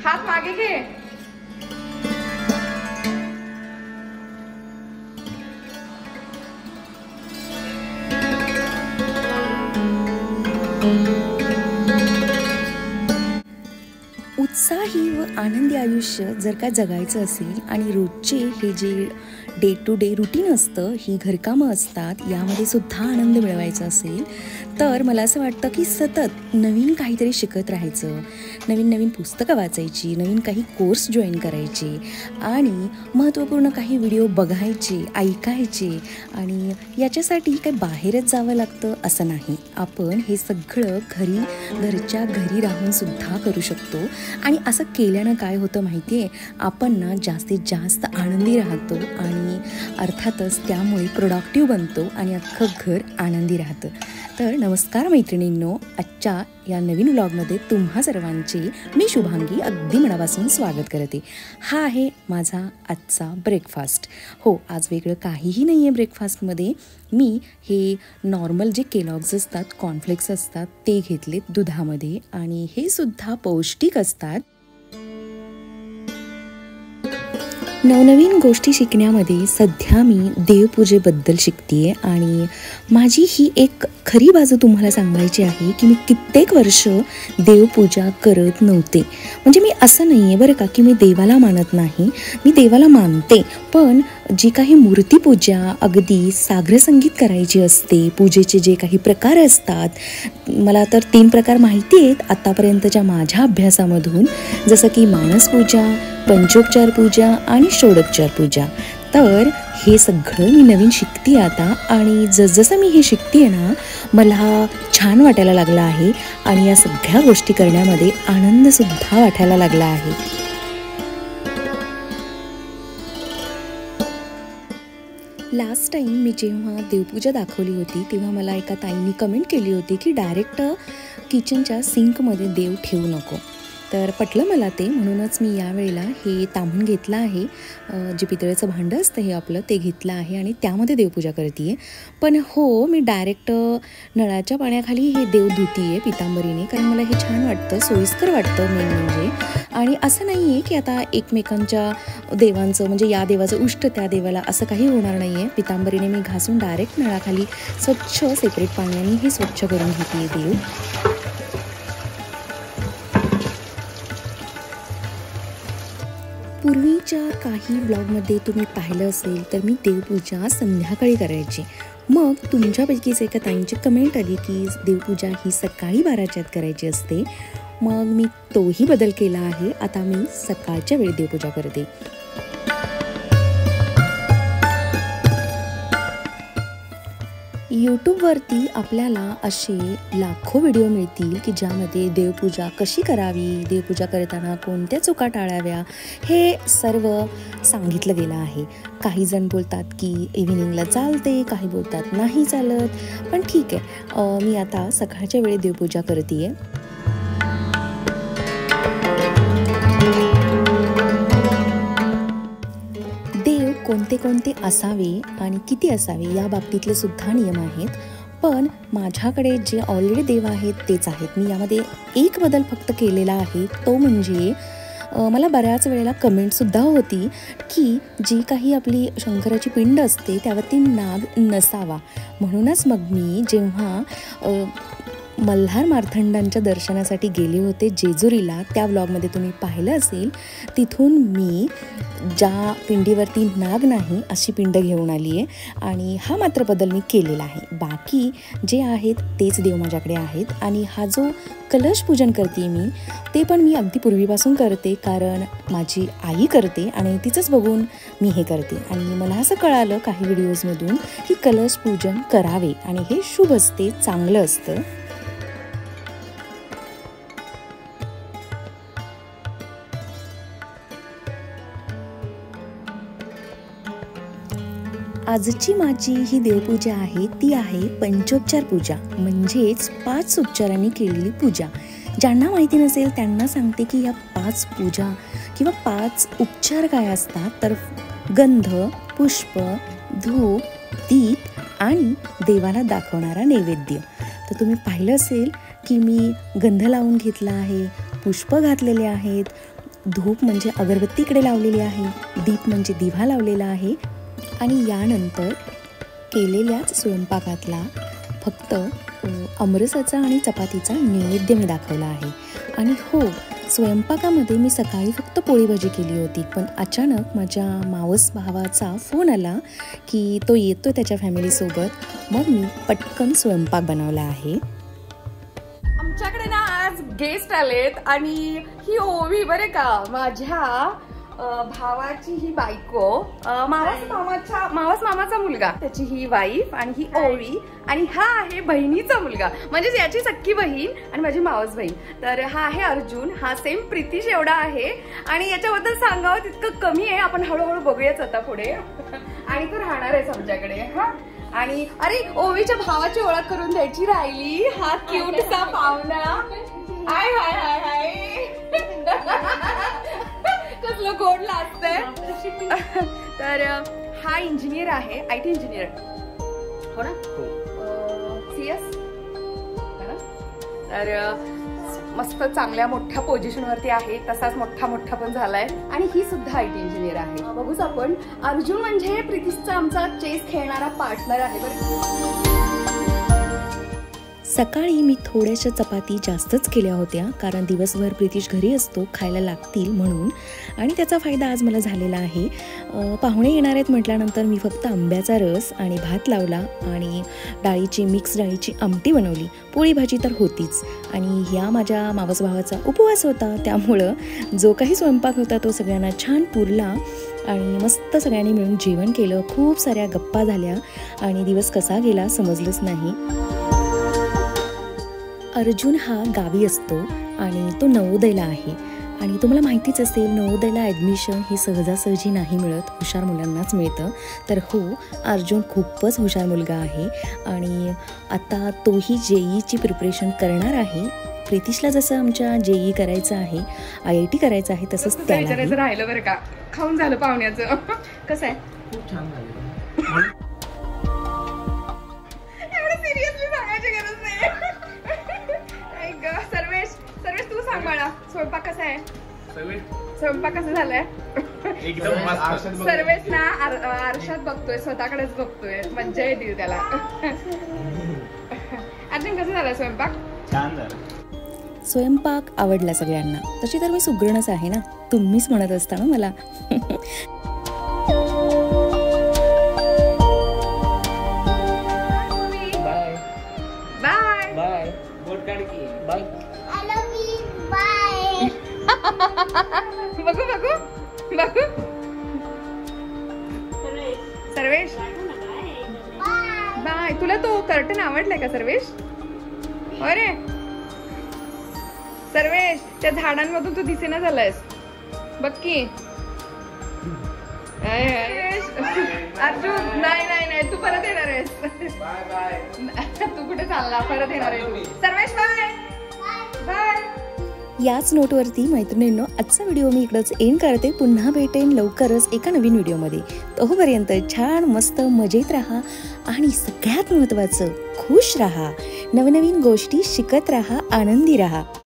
हात मागे घे. उत्साही व आनंदी आयुष्य जर का जगायचं असेल आणि रोजचे हे जे डे टू डे रुटीन असतं, ही घरकामं असतात, यामध्ये सुद्धा आनंद मिळवायचा असेल तर मला असं वाटतं की सतत नवीन काहीतरी शिकत राहायचं, नवीन नवीन पुस्तकं वाचायची, नवीन काही कोर्स जॉईन करायचे आणि महत्त्वपूर्ण काही व्हिडिओ बघायचे, ऐकायचे. आणि याच्यासाठी काही बाहेरच जावं लागतं असं नाही. आपण हे सगळं घरच्या घरी राहून सुद्धा करू शकतो. आणि असं केल्यानं काय होतं माहिती आहे, आपण ना जास्तीत जास्त आनंदी राहतो आणि अर्थातच त्यामुळे प्रोडक्टिव्ह बनतो आणि अख्खं घर आनंदी राहतं. तर नमस्कार मैत्रिणींनो, आजच्या या नवीन व्लॉगमध्ये तुम्हा सर्वांचे मी शुभांगी अगदी मनापासून स्वागत करते. हा आहे माझा आजचा ब्रेकफास्ट. हो, आज वेगळं काहीही नाही आहे ब्रेकफास्टमध्ये. मी हे नॉर्मल जे केलॉग्स असतात, कॉर्नफ्लेक्स असतात, ते घेतलेत दुधामध्ये आणि हे सुद्धा पौष्टिक असतात. नवनवीन गोष्टी शिकण्यामध्ये सध्या मी देवपूजेबद्दल शिकते आणि माझी ही एक खरी बाजू तुम्हाला सांगायची आहे की मी कित्येक वर्ष देवपूजा करत नव्हते. म्हणजे मी असं नाही आहे बरं का की मी देवाला मानत नाही, मी देवाला मानते, पण जी काही मूर्तीपूजा अगदी साग्रसंगीत करायची असते, पूजेचे जे काही प्रकार असतात, मला तर 3 प्रकार माहिती आहेत आत्तापर्यंतच्या माझ्या अभ्यासामधून, जसं की मानसपूजा, पंचोपचार पूजा आणि षोडोपचार पूजा. तर हे सगळं मी नवीन शिकते आता आणि जसजसं मी हे शिकते ना, मला छान वाटायला लागलं आहे आणि या सगळ्या गोष्टी करण्यामध्ये आनंदसुद्धा वाटायला लागला आहे. लास्ट टाईम मी जेव्हा देवपूजा दाखवली होती तेव्हा मला एका ताईंनी कमेंट केली होती की डायरेक्ट किचनच्या सिंकमध्ये देव ठेवू नको. तर पटलं मला ते, म्हणूनच मी यावेळेला हे तांबून घेतलं आहे, जे पितळेचं भांडं असतं हे आपलं, ते घेतलं आहे आणि त्यामध्ये देवपूजा करते आहे. पण हो, मी डायरेक्ट नळाच्या पाण्याखाली हे देव धुती आहे पितांबरीने, कारण मला हे छान वाटतं, सोयीस्कर वाटतं मेन म्हणजे. आणि असं नाही आहे की आता एकमेकांच्या देवांचं म्हणजे या देवाचं उष्ट त्या देवाला असं काही होणार नाही आहे. पितांबरीने मी घासून डायरेक्ट नळाखाली स्वच्छ सेपरेट पाण्याने हे स्वच्छ करून घेते आहे देव. पूर्वीच्या काही ब्लॉगमध्ये तुम्ही पाहिलं असेल तर मी देवपूजा संध्याकाळी करायची. मग तुमच्यापैकीच एका ताईंची कमेंट आली की देवपूजा ही सकाळी 12च्या आत करायची असते. मग मी तोही बदल केला आहे, आता मी सकाळच्या वेळी देवपूजा करते. यूट्यूबवरती आपल्याला असे लाखो व्हिडिओ मिळतील की ज्यामध्ये देवपूजा कशी करावी, देवपूजा करताना कोणत्या चुका टाळाव्या, हे सर्व सांगितलं गेलं आहे. काही जण बोलतात की इव्हिनिंगला चालते, काही बोलतात नाही चालत, पण ठीक आहे, मी आता सकाळच्या वेळी देवपूजा करते आहे. कोणते कोणते असावे आणि किती असावे या बाबतीतले सुद्धा नियम आहेत. पण माझ्याकडे जे ऑलरेडी देव आहेत तेच आहेत. मी यामध्ये एक बदल फक्त केलेला आहे, तो म्हणजे मला बऱ्याच वेळेला कमेंटसुद्धा होती की जी काही आपली शंकराची पिंड असते त्यावरती नाग नसावा. म्हणूनच मग मी जेव्हा मल्हार मार्तंडांच्या दर्शनासाठी गेले होते जेजुरीला, त्या व्लॉगमध्ये तुम्ही पाहिलं असेल, तिथून मी ज्या पिंडीवरती नाग नाही अशी पिंड घेऊन आली आहे आणि हा मात्र बदल मी केलेला आहे. बाकी जे आहेत तेच देव माझ्याकडे आहेत. आणि हा जो कलश पूजन करते मी, ते पण मी अगदी पूर्वीपासून करते, कारण माझी आई करते आणि तिचंच बघून मी हे करते. आणि मला असं कळालं काही व्हिडिओजमधून की कलश पूजन करावे आणि हे शुभ असते, चांगलं असतं. आजची माझी ही देवपूजा आहे ती आहे पंचोपचार पूजा, म्हणजेच 5 उपचारांनी केलेली पूजा. ज्यांना माहिती नसेल त्यांना सांगते की या 5 पूजा किंवा 5 उपचार काय असतात, तर गंध, पुष्प, धूप, दीप आणि देवाला दाखवणारा नैवेद्य. तर तुम्ही पाहिलं असेल की मी गंध लावून घेतला आहे, पुष्प घातलेले आहेत, धूप म्हणजे अगरबत्तीकडे लावलेली आहे, दीप म्हणजे दिवा लावलेला आहे आणि यानंतर केलेल्याच स्वयंपाकातला फक्त आमरसाचा आणि चपातीचा नैवेद्य मी दाखवला आहे. आणि हो, स्वयंपाकामध्ये मी सकाळी फक्त पोळी भाजी केली होती, पण अचानक माझ्या मावस भावाचा फोन आला की तो येतो त्याच्या फॅमिलीसोबत. मग मी पटकन स्वयंपाक बनवला आहे. आमच्याकडे ना आज गेस्ट आलेत आणि ही ओवी बरे का, माझ्या भावाची ही बायको, मावस मामाचा मुलगा, त्याची ही वाईफ आणि ही ओवी, आणि हा आहे बहिणीचा मुलगा, म्हणजे याची सख्खी बहीण आणि माझी मावस बहीण. तर हा आहे अर्जुन, हा सेम प्रीतीश एवढा आहे आणि याच्याबद्दल सांगावं तितकं कमी आहे. आपण हळूहळू बघूयाच आता पुढे. आणि तो राहणार आहे आमच्याकडे. हा, आणि अरे ओवीच्या भावाची ओळख करून द्यायची राहिली. हा क्यूटसा पाहुणा. हाय हाय हाय हाय. कसलं गोड लागतंय. तर हा इंजिनियर आहे, IT इंजिनियर, हो ना, CS. तर मस्त चांगल्या मोठ्या पोझिशन वरती आहे, तसाच मोठा पण झालाय. आणि ही सुद्धा IT इंजिनियर आहे. बघूच आपण. अर्जुन म्हणजे प्रीतीशचा आमचा चेस खेळणारा पार्टनर आहे बरं. सकाळी मी थोड्याशा चपाती जास्तच केल्या होत्या, कारण दिवसभर प्रीतीश घरी असतो, खायला लागतील म्हणून. आणि त्याचा फायदा आज मला झालेला आहे. पाहुणे येणार आहेत म्हटल्यानंतर मी फक्त आंब्याचा रस आणि भात लावला आणि मिक्स डाळीची आमटी बनवली. पोळी भाजी तर होतीच. आणि ह्या माझ्या मावस भावाचा उपवास होता, त्यामुळं जो काही स्वयंपाक होता तो सगळ्यांना छान पुरला आणि मस्त सगळ्यांनी मिळून जेवण केलं. खूप साऱ्या गप्पा झाल्या आणि दिवस कसा गेला समजलंच नाही. अर्जुन हा गावी असतो आणि तो नवोदयला आहे. आणि तुम्हाला माहितीच असेल, नवोदयला ॲडमिशन ही सहजासहजी नाही मिळत, हुशार मुलांनाच मिळतं. तर हो, अर्जुन खूपच हुशार मुलगा आहे आणि आता तोही JEEची प्रिपरेशन करणार आहे. प्रीतीशला जसं आमच्या JEE करायचं आहे, IIT करायचं आहे, तसंच त्याला राहिलं बरं का. खाऊन झालं पाहुण्याचं. कसं आहे? खूप छान झालं. एवढं सिरियसली सांगायची गरज नाही. सर्वेश तू सांग मला, स्वयंपाक कसा आहे? स्वयंपाक कसं झालाय? एकदम मस्त. सर्वेश ना आरशात बघतोय, स्वतःकडेच बघतोय, मज्जा येते त्याला. अर्जुन कसं झालं स्वयंपाक? छान झालं. स्वयंपाक आवडला सगळ्यांना. तशी तर मी सुगरणच आहे ना, तुम्हीच म्हणत असता ना मला. बघू बघू बघू. सर्वेश बाय. तुला तो कर्टन आवडलाय का सर्वेश? अरे सर्वेश, त्या झाडांमधून तू दिसेना झालायस बघ की. अर्जुन नाही तू परत येणार आहेस. तू कुठे चालला? परत येणार आहे तू. Sarvesh bye bye. याच नोटवरती मैत्रिणींनो, आजचा व्हिडिओ मी इकडंच एंड करते. पुन्हा भेटेन लवकरच एका नवीन व्हिडिओमध्ये. तोपर्यंत छान मस्त मजेत राहा आणि सगळ्यात महत्त्वाचं खुश राहा. नवनवीन गोष्टी शिकत राहा, आनंदी राहा.